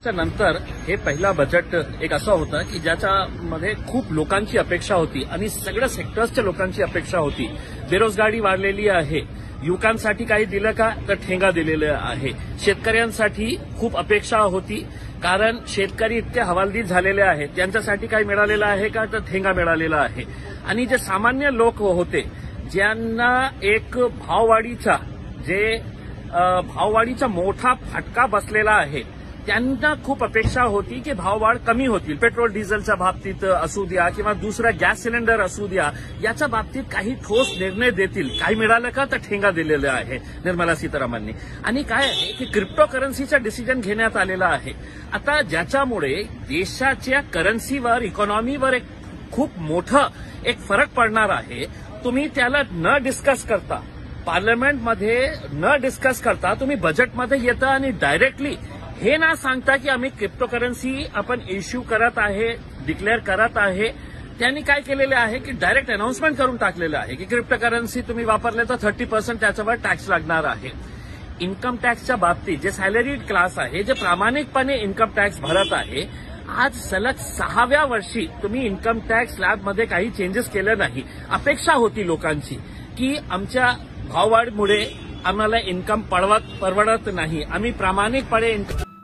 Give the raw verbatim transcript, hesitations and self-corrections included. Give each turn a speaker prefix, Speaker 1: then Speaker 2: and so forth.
Speaker 1: नंतर हे पहिला बजेट एक असं होतं की ज्याच्यामध्ये खूप लोकांची अपेक्षा होती आणि सगळ्या सेक्टर्सच्या लोकांची अपेक्षा होती. बेरोजगारी वाढलेली आहे, युवकांसाठी काही दिलं का तर ठेंगा दिलेलं आहे. शेतकऱ्यांसाठी खूप अपेक्षा होती कारण शेतकरी इतके हवालदिल झालेले आहेत, त्यांच्यासाठी काही मिळालेलं आहे का तर ठेंगा मिळालेला आहे. आणि जे सामान्य लोक होते ज्यांना एक भाववाढीचा जे भाववाढीचा मोठा फटका बसलेला आहे त्यांना खूप अपेक्षा होती की भाववाढ कमी होतील. पेट्रोल डिझेलच्या बाबतीत असू द्या किंवा दुसरा गॅस सिलेंडर असू द्या, याच्या बाबतीत काही ठोस निर्णय देतील. काही मिळालं का तर ठेंगा दिलेला आहे निर्मला सीतारामननी. आणि काय आहे की क्रिप्टो करन्सीचा डिसिजन घेण्यात आलेला आहे आता, ज्याच्यामुळे देशाच्या करन्सीवर, इकॉनॉमीवर एक खूप मोठा एक फरक पडणार आहे. तुम्ही त्याला न डिस्कस करता, पार्लमेंटमध्ये न डिस्कस करता तुम्ही बजेटमध्ये येता आणि डायरेक्टली हे ना सांगता की आम्ही क्रिप्टो करन्सी आपण इश्यू करत आहे, डिक्लेअर करत आहे. त्यांनी काय केलेले आहे की डायरेक्ट अनाउन्समेंट करून टाकलेलं आहे की क्रिप्टो करन्सी तुम्ही वापरले तर थर्टी पर्सेंट त्याच्यावर टॅक्स लागणार आहे. इन्कम टॅक्सच्या बाबतीत जे सॅलरीड क्लास आहे, जे प्रामाणिकपणे इन्कम टॅक्स भरत आहे, आज सलग सहाव्या वर्षी तुम्ही इन्कम टॅक्स स्लॅबमध्ये काही चेंजेस केले नाही. अपेक्षा होती लोकांची की आमच्या भाववाढीमुळे आम्हाला इन्कम परवडत नाही, आम्ही प्रामाणिकपणे इन्कम